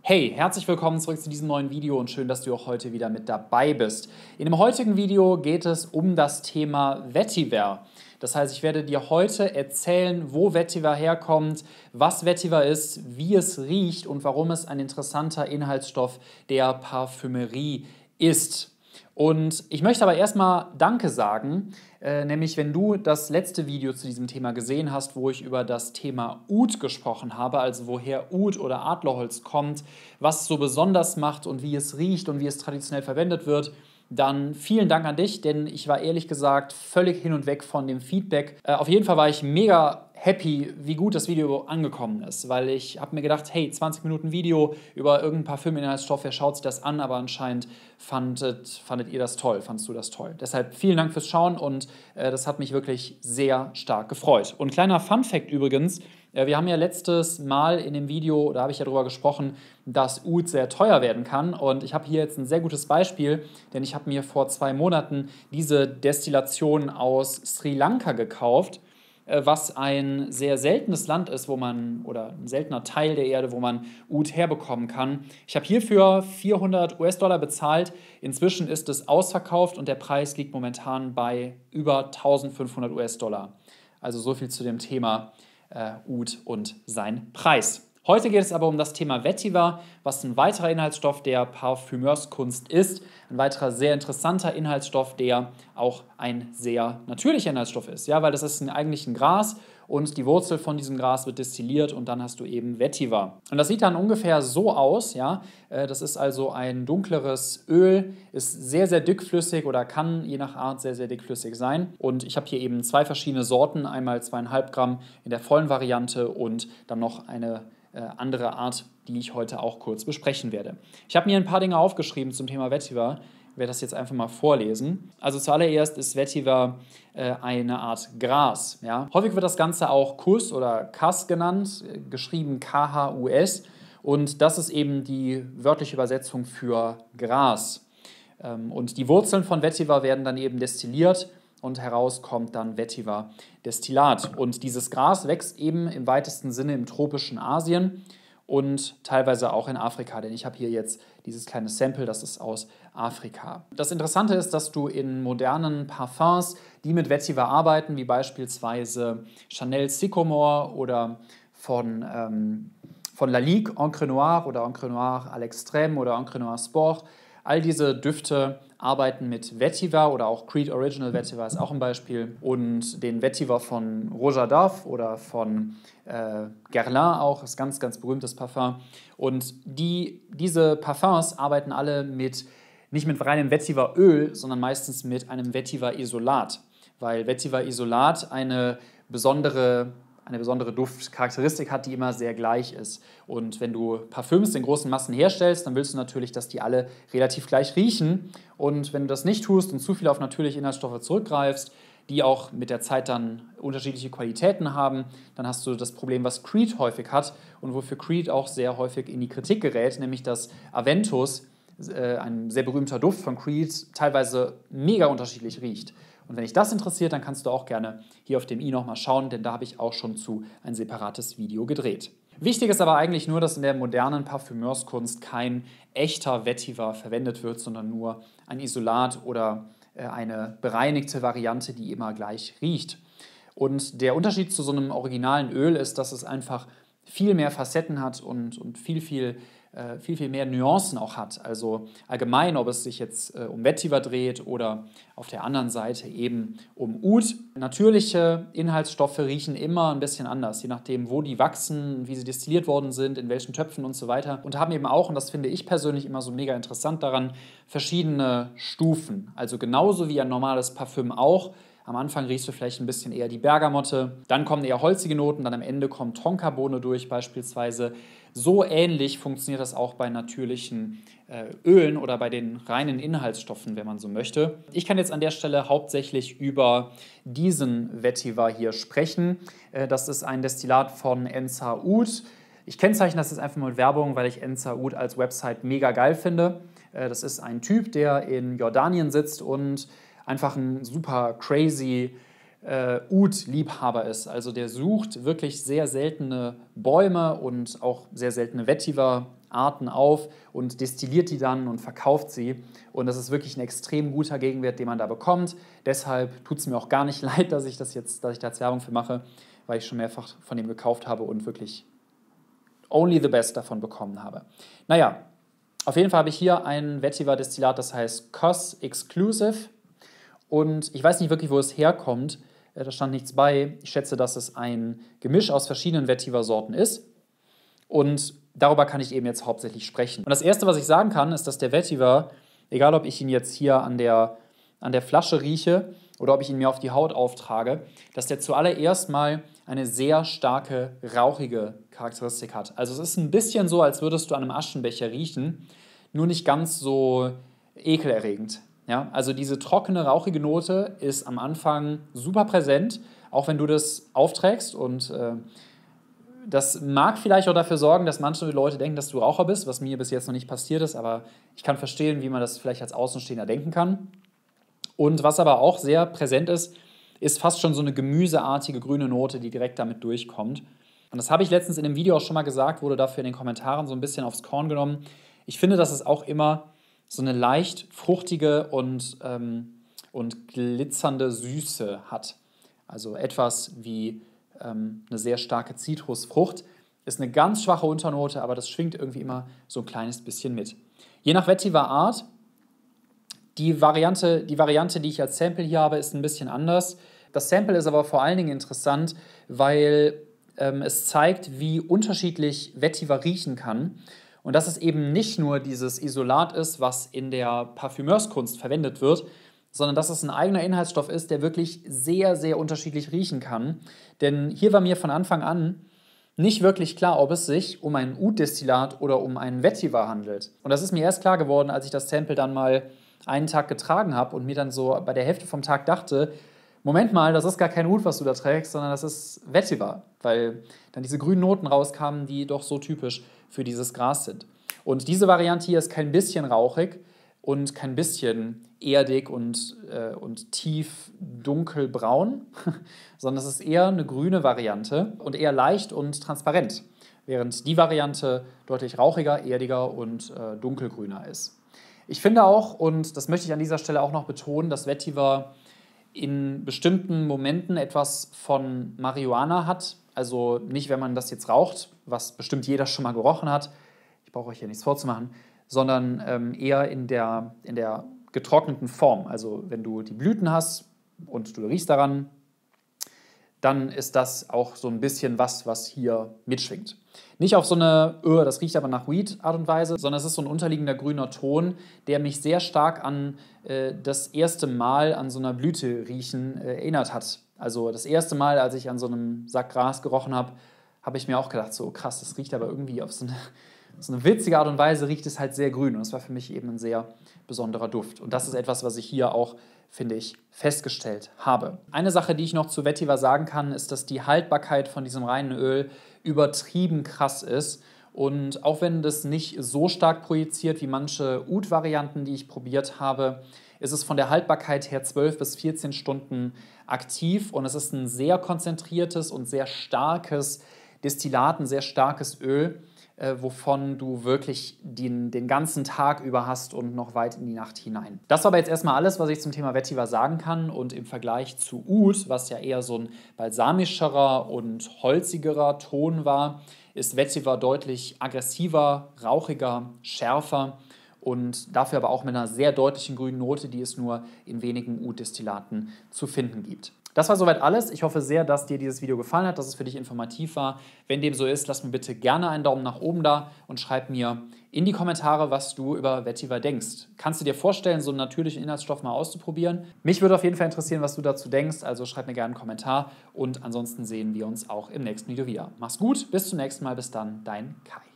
Hey, herzlich willkommen zurück zu diesem neuen Video und schön, dass du auch heute wieder mit dabei bist. In dem heutigen Video geht es um das Thema Vetiver. Das heißt, ich werde dir heute erzählen, wo Vetiver herkommt, was Vetiver ist, wie es riecht und warum es ein interessanter Inhaltsstoff der Parfümerie ist. Und ich möchte aber erstmal Danke sagen, nämlich wenn du das letzte Video zu diesem Thema gesehen hast, wo ich über das Thema Oud gesprochen habe, also woher Oud oder Adlerholz kommt, was es so besonders macht und wie es riecht und wie es traditionell verwendet wird, dann vielen Dank an dich, denn ich war ehrlich gesagt völlig hin und weg von dem Feedback. Auf jeden Fall war ich mega happy, wie gut das Video angekommen ist, weil ich habe mir gedacht, hey, 20 Minuten Video über irgendeinen Parfüminhaltsstoff, wer schaut sich das an, aber anscheinend fandet ihr das toll, fandst du das toll. Deshalb vielen Dank fürs Schauen und das hat mich wirklich sehr stark gefreut. Und kleiner Fun-Fact übrigens, wir haben ja letztes Mal in dem Video, da habe ich ja darüber gesprochen, dass Oud sehr teuer werden kann. Und ich habe hier jetzt ein sehr gutes Beispiel, denn ich habe mir vor 2 Monaten diese Destillation aus Sri Lanka gekauft, was ein sehr seltenes Land ist, oder ein seltener Teil der Erde, wo man Oud herbekommen kann. Ich habe hierfür 400 US-Dollar bezahlt. Inzwischen ist es ausverkauft und der Preis liegt momentan bei über 1500 US-Dollar. Also so viel zu dem Thema Oud und sein Preis. Heute geht es aber um das Thema Vetiver, was ein weiterer Inhaltsstoff der Parfümeurskunst ist. Ein weiterer sehr interessanter Inhaltsstoff, der auch ein sehr natürlicher Inhaltsstoff ist. Ja, weil das ist eigentlich ein Gras und die Wurzel von diesem Gras wird destilliert und dann hast du eben Vetiver. Und das sieht dann ungefähr so aus. Ja? Das ist also ein dunkleres Öl, ist sehr, sehr dickflüssig oder kann je nach Art sehr, sehr dickflüssig sein. Und ich habe hier eben 2 verschiedene Sorten, einmal 2,5 Gramm in der vollen Variante und dann noch eine andere Art, die ich heute auch kurz besprechen werde. Ich habe mir ein paar Dinge aufgeschrieben zum Thema Vetiver. Ich werde das jetzt einfach mal vorlesen. Also zuallererst ist Vetiver eine Art Gras. Ja? Häufig wird das Ganze auch Kus oder Kas genannt, geschrieben Khus. Und das ist eben die wörtliche Übersetzung für Gras. Und die Wurzeln von Vetiver werden dann eben destilliert und heraus kommt dann Vetiver-Destillat. Und dieses Gras wächst eben im weitesten Sinne im tropischen Asien und teilweise auch in Afrika, denn ich habe hier jetzt dieses kleine Sample, das ist aus Afrika. Das Interessante ist, dass du in modernen Parfums, die mit Vetiver arbeiten, wie beispielsweise Chanel Sycomore oder von Lalique Encre Noir oder Encre Noir à l'Extrême oder Encre Noir Sport, all diese Düfte arbeiten mit Vetiver oder auch Creed Original Vetiver ist auch ein Beispiel. Und den Vetiver von Roja Dove oder von Guerlain auch, ist ganz, ganz berühmtes Parfum. Und diese Parfums arbeiten alle nicht mit reinem Vetiveröl, sondern meistens mit einem Vetiver-Isolat. Weil Vetiver-Isolat eine besondere Duftcharakteristik hat, die immer sehr gleich ist. Und wenn du Parfüms in großen Massen herstellst, dann willst du natürlich, dass die alle relativ gleich riechen. Und wenn du das nicht tust und zu viel auf natürliche Inhaltsstoffe zurückgreifst, die auch mit der Zeit dann unterschiedliche Qualitäten haben, dann hast du das Problem, was Creed häufig hat und wofür Creed auch sehr häufig in die Kritik gerät, nämlich dass Aventus, ein sehr berühmter Duft von Creed, teilweise mega unterschiedlich riecht. Und wenn dich das interessiert, dann kannst du auch gerne hier auf dem i nochmal schauen, denn da habe ich auch schon zu ein separates Video gedreht. Wichtig ist aber eigentlich nur, dass in der modernen Parfümeurskunst kein echter Vetiver verwendet wird, sondern nur ein Isolat oder eine bereinigte Variante, die immer gleich riecht. Und der Unterschied zu so einem originalen Öl ist, dass es einfach viel mehr Facetten hat und viel mehr Nuancen auch hat. Also allgemein, ob es sich jetzt um Vetiver dreht oder auf der anderen Seite eben um Oud. Natürliche Inhaltsstoffe riechen immer ein bisschen anders, je nachdem, wo die wachsen, wie sie destilliert worden sind, in welchen Töpfen und so weiter. Und haben eben auch, und das finde ich persönlich immer so mega interessant daran, verschiedene Stufen. Also genauso wie ein normales Parfüm auch. Am Anfang riechst du vielleicht ein bisschen eher die Bergamotte, dann kommen eher holzige Noten, dann am Ende kommt Tonkabohne durch beispielsweise. So ähnlich funktioniert das auch bei natürlichen Ölen oder bei den reinen Inhaltsstoffen, wenn man so möchte. Ich kann jetzt an der Stelle hauptsächlich über diesen Vetiver hier sprechen. Das ist ein Destillat von Ensar Oud. Ich kennzeichne das jetzt einfach mal mit Werbung, weil ich Ensar Oud als Website mega geil finde. Das ist ein Typ, der in Jordanien sitzt und einfach ein super crazy Oud-Liebhaber ist. Also der sucht wirklich sehr seltene Bäume und auch sehr seltene Vetiver Arten auf und destilliert die dann und verkauft sie. Und das ist wirklich ein extrem guter Gegenwert, den man da bekommt. Deshalb tut es mir auch gar nicht leid, dass ich da jetzt Werbung für mache, weil ich schon mehrfach von dem gekauft habe und wirklich only the best davon bekommen habe. Naja, auf jeden Fall habe ich hier ein Vetiver-Destillat, das heißt COS Exclusive. Und ich weiß nicht wirklich, wo es herkommt. Da stand nichts bei. Ich schätze, dass es ein Gemisch aus verschiedenen Vetiver-Sorten ist. Und darüber kann ich eben jetzt hauptsächlich sprechen. Und das Erste, was ich sagen kann, ist, dass der Vetiver, egal ob ich ihn jetzt hier an der Flasche rieche oder ob ich ihn mir auf die Haut auftrage, dass der zuallererst mal eine sehr starke, rauchige Charakteristik hat. Also es ist ein bisschen so, als würdest du an einem Aschenbecher riechen, nur nicht ganz so ekelerregend. Ja? Also diese trockene, rauchige Note ist am Anfang super präsent, auch wenn du das aufträgst. Und das mag vielleicht auch dafür sorgen, dass manche Leute denken, dass du Raucher bist, was mir bis jetzt noch nicht passiert ist, aber ich kann verstehen, wie man das vielleicht als Außenstehender denken kann. Und was aber auch sehr präsent ist, ist fast schon so eine gemüseartige grüne Note, die direkt damit durchkommt. Und das habe ich letztens in dem Video auch schon mal gesagt, wurde dafür in den Kommentaren so ein bisschen aufs Korn genommen. Ich finde, dass es auch immer so eine leicht fruchtige und glitzernde Süße hat. Also etwas wie eine sehr starke Zitrusfrucht. Ist eine ganz schwache Unternote, aber das schwingt irgendwie immer so ein kleines bisschen mit. Je nach Vetiver-Art, die Variante, die ich als Sample hier habe, ist ein bisschen anders. Das Sample ist aber vor allen Dingen interessant, weil es zeigt, wie unterschiedlich Vetiver riechen kann. Und dass es eben nicht nur dieses Isolat ist, was in der Parfümeurskunst verwendet wird, sondern dass es ein eigener Inhaltsstoff ist, der wirklich sehr, sehr unterschiedlich riechen kann. Denn hier war mir von Anfang an nicht wirklich klar, ob es sich um ein Oud-Destillat oder um einen Vetiver handelt. Und das ist mir erst klar geworden, als ich das Sample dann mal einen Tag getragen habe und mir dann so bei der Hälfte vom Tag dachte, Moment mal, das ist gar kein Oud, was du da trägst, sondern das ist Vetiver, weil dann diese grünen Noten rauskamen, die doch so typisch für dieses Gras sind. Und diese Variante hier ist kein bisschen rauchig und kein bisschen erdig und tief dunkelbraun, sondern es ist eher eine grüne Variante und eher leicht und transparent, während die Variante deutlich rauchiger, erdiger und dunkelgrüner ist. Ich finde auch, und das möchte ich an dieser Stelle auch noch betonen, dass Vetiver in bestimmten Momenten etwas von Marihuana hat. Also nicht, wenn man das jetzt raucht, was bestimmt jeder schon mal gerochen hat. Ich brauche euch hier nichts vorzumachen, sondern eher in der getrockneten Form. Also wenn du die Blüten hast und du riechst daran, dann ist das auch so ein bisschen was hier mitschwingt. Nicht auf so eine, das riecht aber nach Weed Art und Weise, sondern es ist so ein unterliegender grüner Ton, der mich sehr stark an das erste Mal an so einer Blüte riechen erinnert hat. Also das erste Mal, als ich an so einem Sack Gras gerochen habe, habe ich mir auch gedacht, so krass, das riecht aber irgendwie auf so eine witzige Art und Weise, riecht es halt sehr grün. Und das war für mich eben ein sehr besonderer Duft. Und das ist etwas, was ich hier auch, finde ich, festgestellt habe. Eine Sache, die ich noch zu Vetiver sagen kann, ist, dass die Haltbarkeit von diesem reinen Öl übertrieben krass ist. Und auch wenn das nicht so stark projiziert wie manche Oud-Varianten, die ich probiert habe, ist es von der Haltbarkeit her 12 bis 14 Stunden aktiv. Und es ist ein sehr konzentriertes und sehr starkes Destillat, ein sehr starkes Öl, wovon du wirklich den ganzen Tag über hast und noch weit in die Nacht hinein. Das war aber jetzt erstmal alles, was ich zum Thema Vetiver sagen kann. Und im Vergleich zu Oud, was ja eher so ein balsamischerer und holzigerer Ton war, ist Vetiver deutlich aggressiver, rauchiger, schärfer und dafür aber auch mit einer sehr deutlichen grünen Note, die es nur in wenigen Oud-Destillaten zu finden gibt. Das war soweit alles. Ich hoffe sehr, dass dir dieses Video gefallen hat, dass es für dich informativ war. Wenn dem so ist, lass mir bitte gerne einen Daumen nach oben da und schreib mir in die Kommentare, was du über Vetiver denkst. Kannst du dir vorstellen, so einen natürlichen Inhaltsstoff mal auszuprobieren? Mich würde auf jeden Fall interessieren, was du dazu denkst, also schreib mir gerne einen Kommentar und ansonsten sehen wir uns auch im nächsten Video wieder. Mach's gut, bis zum nächsten Mal, bis dann, dein Kai.